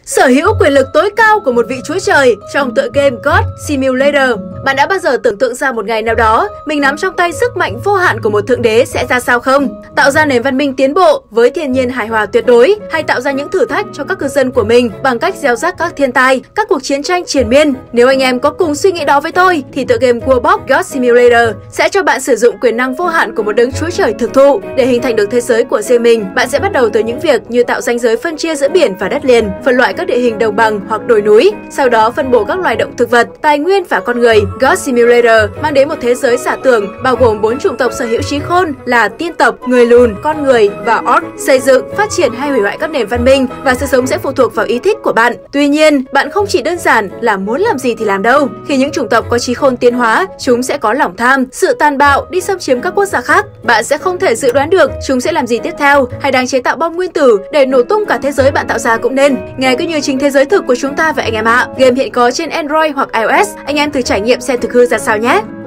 Sở hữu quyền lực tối cao của một vị chúa trời trong tựa game God Simulator. Bạn đã bao giờ tưởng tượng ra một ngày nào đó mình nắm trong tay sức mạnh vô hạn của một thượng đế sẽ ra sao không? Tạo ra nền văn minh tiến bộ với thiên nhiên hài hòa tuyệt đối, hay tạo ra những thử thách cho các cư dân của mình bằng cách gieo rắc các thiên tai, các cuộc chiến tranh triền miên? Nếu anh em có cùng suy nghĩ đó với tôi thì tựa game Worldbox God Simulator sẽ cho bạn sử dụng quyền năng vô hạn của một đấng chúa trời thực thụ để hình thành được thế giới của riêng mình. Bạn sẽ bắt đầu từ những việc như tạo ranh giới phân chia giữa biển và đất liền, phân loại các địa hình đồng bằng hoặc đồi núi, sau đó phân bổ các loài động thực vật, tài nguyên và con người. God Simulator mang đến một thế giới giả tưởng bao gồm 4 chủng tộc sở hữu trí khôn là tiên tộc, người lùn, con người và orc. Xây dựng, phát triển hay hủy hoại các nền văn minh và sự sống sẽ phụ thuộc vào ý thích của bạn. Tuy nhiên, bạn không chỉ đơn giản là muốn làm gì thì làm đâu. Khi những chủng tộc có trí khôn tiến hóa, chúng sẽ có lòng tham, sự tàn bạo đi xâm chiếm các quốc gia khác. Bạn sẽ không thể dự đoán được chúng sẽ làm gì tiếp theo, hay đang chế tạo bom nguyên tử để nổ tung cả thế giới bạn tạo ra cũng nên. Nghe cứ như chính thế giới thực của chúng ta vậy anh em ạ. Game hiện có trên Android hoặc iOS. Anh em thử trải nghiệm xem thực hư ra sao nhé.